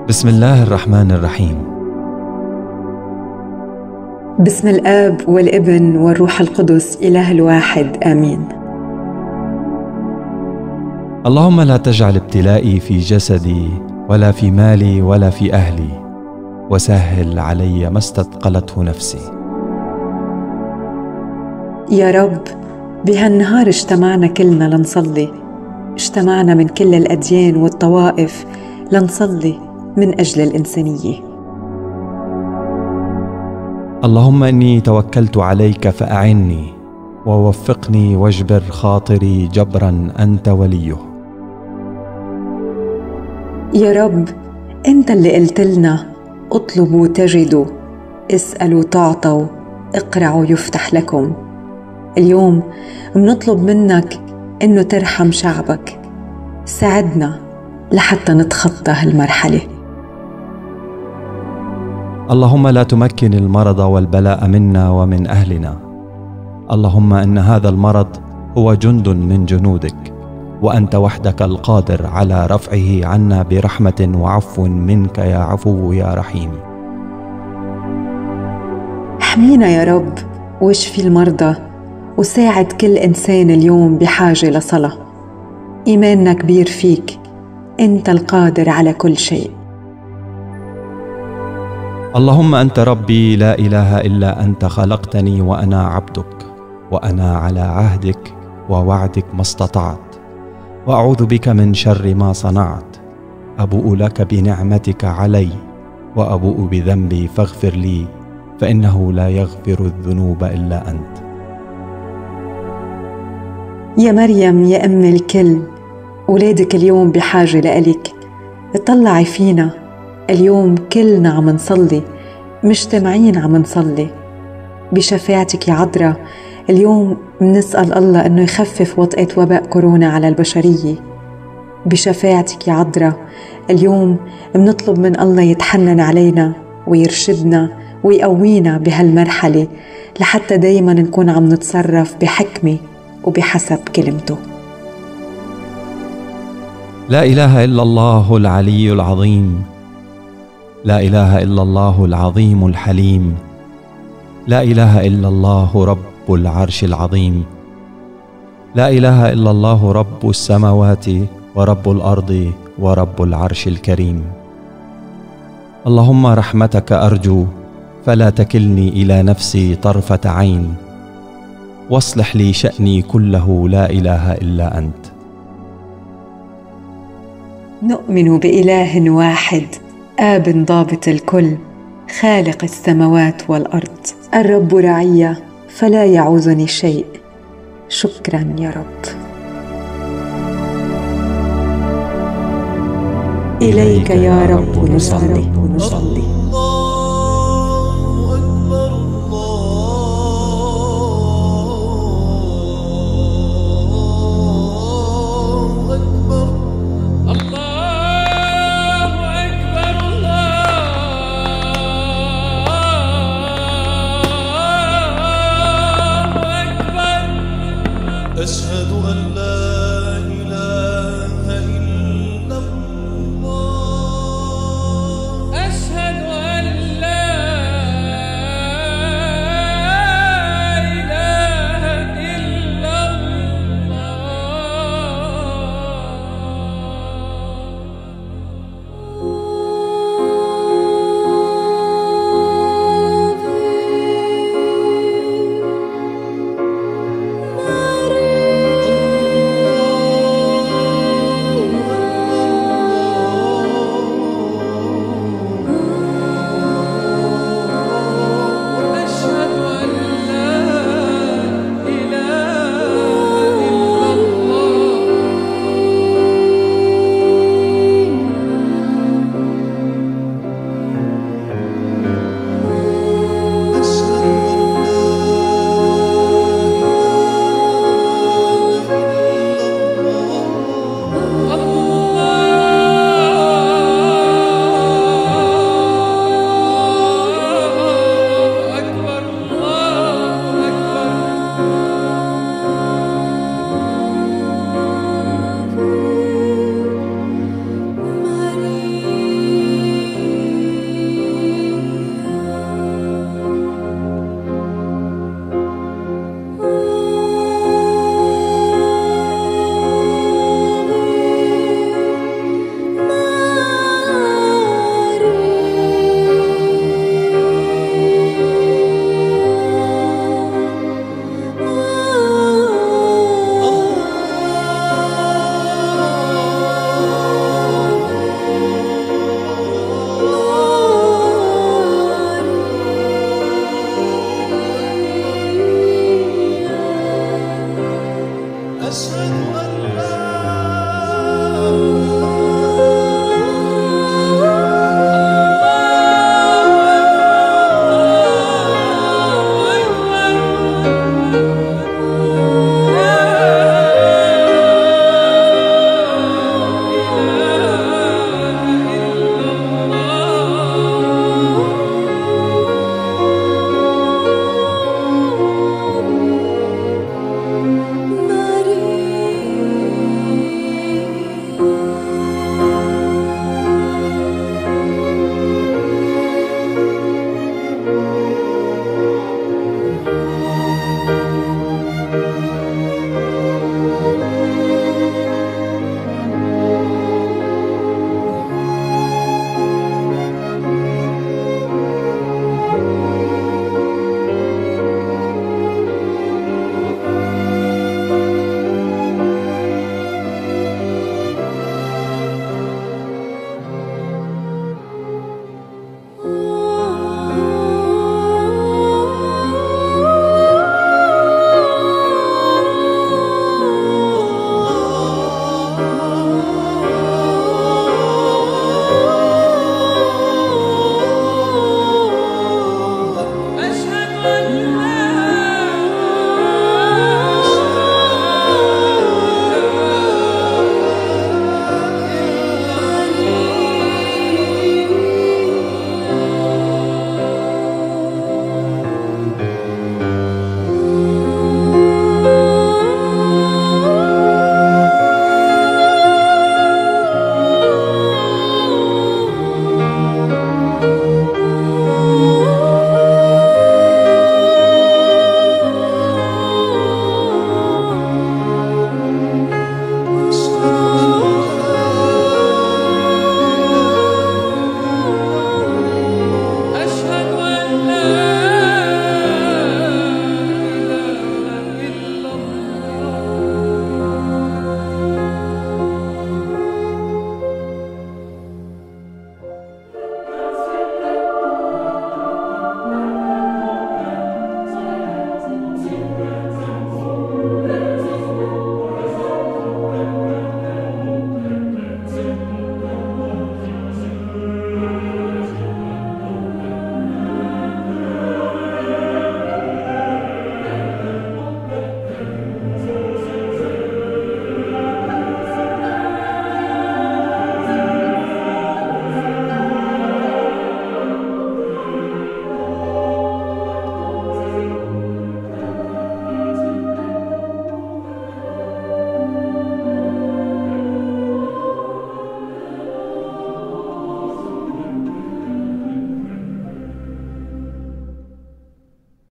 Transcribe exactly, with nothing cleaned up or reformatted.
بسم الله الرحمن الرحيم. بسم الآب والابن والروح القدس إله الواحد آمين. اللهم لا تجعل ابتلائي في جسدي ولا في مالي ولا في أهلي، وسهل علي ما استثقلته نفسي. يا رب، بهالنهار اجتمعنا كلنا لنصلي، اجتمعنا من كل الأديان والطوائف لنصلي من أجل الإنسانية. اللهم إني توكلت عليك فأعني ووفقني واجبر خاطري جبرا أنت وليه. يا رب، أنت اللي قلت لنا اطلبوا تجدوا، اسألوا تعطوا، اقرعوا يفتح لكم. اليوم بنطلب منك إنه ترحم شعبك، ساعدنا لحتى نتخطى هالمرحلة. اللهم لا تمكن المرض والبلاء منا ومن أهلنا. اللهم إن هذا المرض هو جند من جنودك، وأنت وحدك القادر على رفعه عنا برحمة وعفو منك يا عفو يا رحيم. احمينا يا رب واشفي المرضى، وساعد كل إنسان اليوم بحاجة لصلاة. إيماننا كبير فيك، أنت القادر على كل شيء. اللهم أنت ربي لا إله إلا أنت، خلقتني وأنا عبدك، وأنا على عهدك ووعدك ما استطعت، وأعوذ بك من شر ما صنعت. أبوء لك بنعمتك علي وأبوء بذنبي فاغفر لي، فإنه لا يغفر الذنوب إلا أنت. يا مريم يا أم الكل، أولادك اليوم بحاجة لإلك. اطلعي فينا اليوم، كلنا عم نصلي، مجتمعين عم نصلي. بشفاعتك يا عذراء اليوم بنسأل الله أنه يخفف وطأة وباء كورونا على البشرية. بشفاعتك يا عذراء اليوم بنطلب من الله يتحنن علينا ويرشدنا ويقوينا بهالمرحلة، لحتى دايما نكون عم نتصرف بحكمة وبحسب كلمته. لا إله إلا الله العلي العظيم، لا إله إلا الله العظيم الحليم، لا إله إلا الله رب العرش العظيم، لا إله إلا الله رب السماوات ورب الأرض ورب العرش الكريم. اللهم رحمتك أرجو، فلا تكلني إلى نفسي طرفة عين، واصلح لي شأني كله، لا إله إلا أنت. نؤمن بإله واحد، آب ضابط الكل، خالق السماوات والأرض، الرب رعية فلا يعوزني شيء. شكرا يا رب. إليك يا رب نصلي نصلي. أشهد أن لا إله إلا الله، أشهد أن لا إله إلا الله. أشهد أن لا